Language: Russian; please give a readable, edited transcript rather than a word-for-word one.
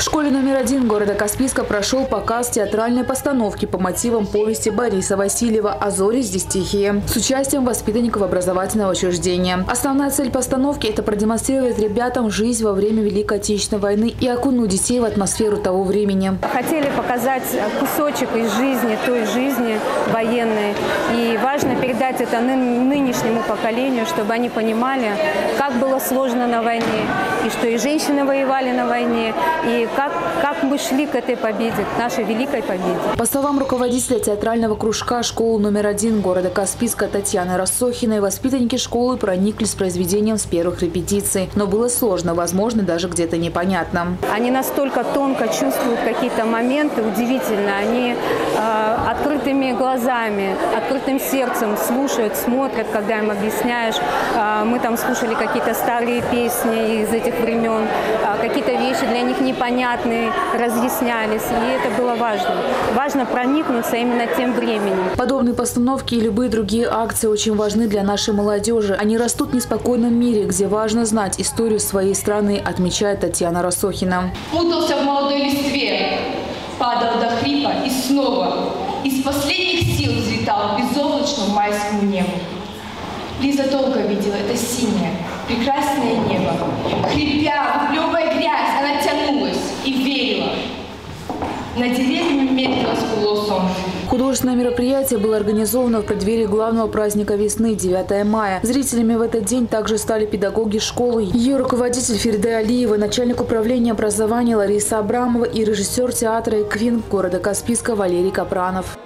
В школе номер 1 города Каспийска прошел показ театральной постановки по мотивам повести Бориса Васильева «А зори здесь тихие» с участием воспитанников образовательного учреждения. Основная цель постановки – это продемонстрировать ребятам жизнь во время Великой Отечественной войны и окунуть детей в атмосферу того времени. Хотели показать кусочек из жизни, той жизни военной. И важно передать это нынешнему поколению, чтобы они понимали, как было сложно на войне, и что и женщины воевали на войне, и как мы шли к этой победе, к нашей великой победе. По словам руководителя театрального кружка школы номер 1 города Каспийска Татьяны Рассохиной, воспитанники школы прониклись с произведением с первых репетиций. Но было сложно, возможно, даже где-то непонятно. Они настолько тонко чувствуют какие-то моменты, удивительно. Они открытыми глазами, открытым сердцем слушают, смотрят, когда им объясняешь. Мы там слушали какие-то старые песни из этих времен, какие-то вещи для них непонятные разъяснялись. И это было важно. Важно проникнуться именно тем временем. Подобные постановки и любые другие акции очень важны для нашей молодежи. Они растут в неспокойном мире, где важно знать историю своей страны, отмечает Татьяна Рассохина. Путался в молодой листве, падал до хрипа и снова из последних сил взлетал к безоблачному майскому небу. Лиза долго видела это синее, прекрасное небо. Хрипя, выплевывая грязь, она тянулась и верила. На деревьями медленно всплыло солнце. Художественное мероприятие было организовано в преддверии главного праздника весны – 9 мая. Зрителями в этот день также стали педагоги школы, ее руководитель Ферида Алиева, начальник управления образования Лариса Абрамова и режиссер театра «Эквин» города Каспийска Валерий Капранов.